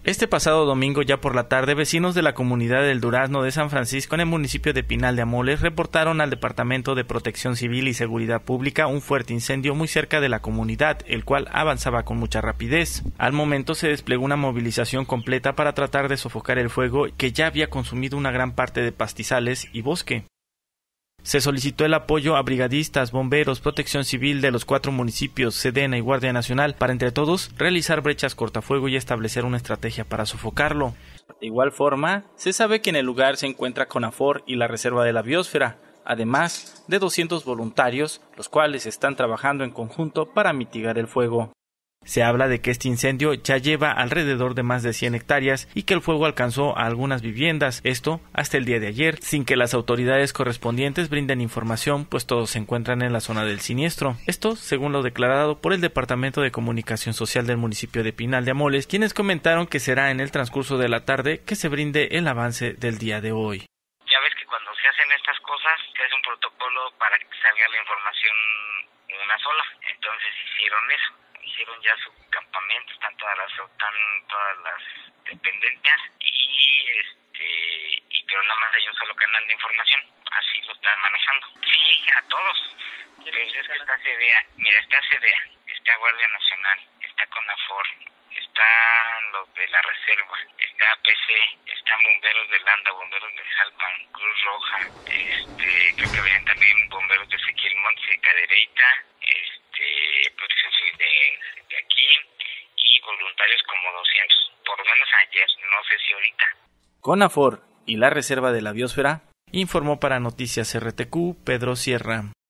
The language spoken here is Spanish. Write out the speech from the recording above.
Este pasado domingo, ya por la tarde, vecinos de la comunidad del Durazno de San Francisco en el municipio de Pinal de Amoles reportaron al Departamento de Protección Civil y Seguridad Pública un fuerte incendio muy cerca de la comunidad, el cual avanzaba con mucha rapidez. Al momento se desplegó una movilización completa para tratar de sofocar el fuego que ya había consumido una gran parte de pastizales y bosque. Se solicitó el apoyo a brigadistas, bomberos, protección civil de los 4 municipios, Sedena y Guardia Nacional, para entre todos realizar brechas cortafuego y establecer una estrategia para sofocarlo. De igual forma, se sabe que en el lugar se encuentra CONAFOR y la Reserva de la Biosfera, además de 200 voluntarios, los cuales están trabajando en conjunto para mitigar el fuego. Se habla de que este incendio ya lleva alrededor de más de 100 hectáreas y que el fuego alcanzó a algunas viviendas, esto hasta el día de ayer, sin que las autoridades correspondientes brinden información, pues todos se encuentran en la zona del siniestro. Esto según lo declarado por el Departamento de Comunicación Social del municipio de Pinal de Amoles, quienes comentaron que será en el transcurso de la tarde que se brinde el avance del día de hoy. Ya ves que cuando se hacen estas cosas, se hace un protocolo para que salga la información una sola, entonces hicieron eso. Hicieron ya su campamento, están todas las dependencias pero nada más hay un solo canal de información, así lo están manejando. Sí, a todos. Pero es que está CDA, mira, está CDA, está Guardia Nacional, está CONAFOR, están los de la Reserva, está APC, están bomberos de Landa, bomberos de Jalpan, Cruz Roja, creo que vienen también bomberos de Ezequiel Montes, de Cadereyta, protección civil de aquí y voluntarios como 200, por lo menos ayer, no sé si ahorita. CONAFOR y la Reserva de la Biosfera informó para Noticias RTQ Pedro Sierra.